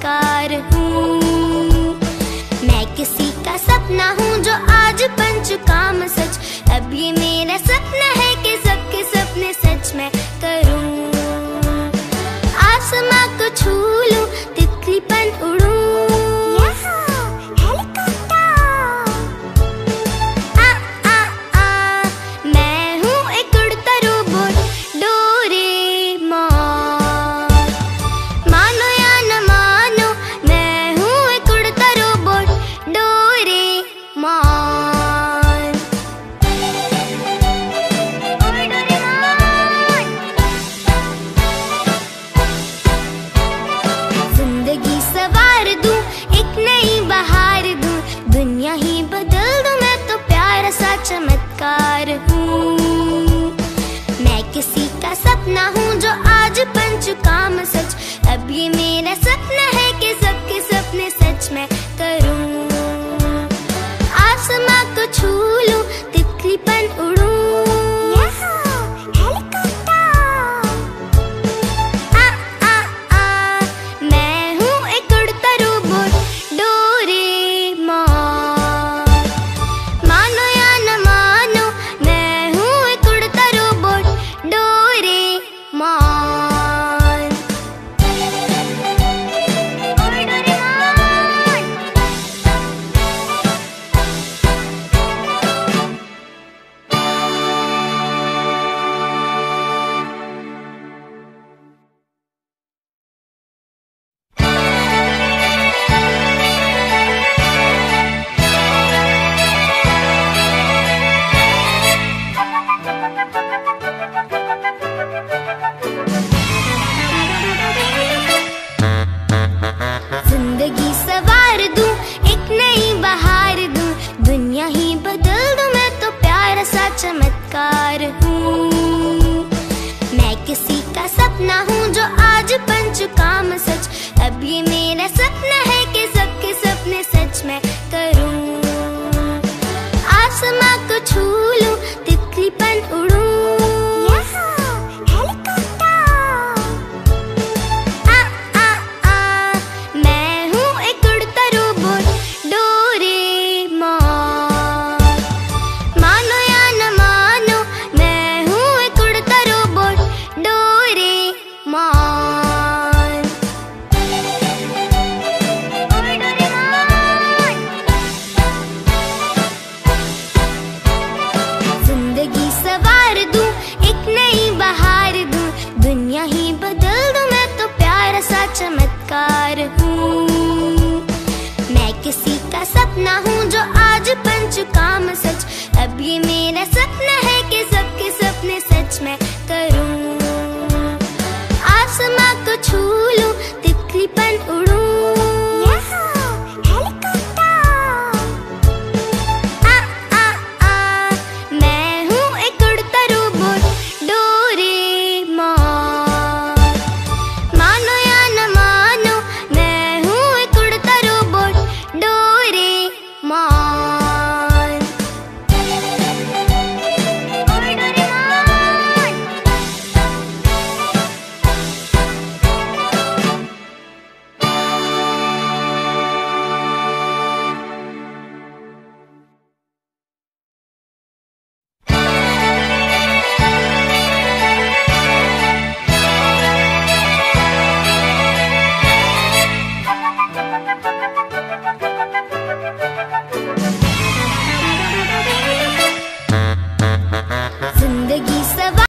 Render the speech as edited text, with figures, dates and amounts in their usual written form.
चमत्कार हूँ। मैं किसी का सपना हूँ जो आज पंचकाम सच। अब ये मेरा सपना है कि सबके सपने सच मैं करूँ। आसमां को छू लूं, तितलीपन उड़ूं। चमत्कार हूँ। मैं किसी का सपना हूँ जो आज पंचकाम सच। अब ये मेरा सपना है कि सबके सपने सच मैं करूँ। आसमां को छू लूं, तितलीपन उड़ूं। चमत्कार हूँ। मैं किसी का सपना हूँ जो आज पंचकाम सच। अब ये मेरा सपना है कि सबके सपने सच मैं करूँ। आसमां को छू लूं, तितलीपन उड़ूं। चमत्कार हूँ। मैं किसी का सपना हूँ जो आज पंचकाम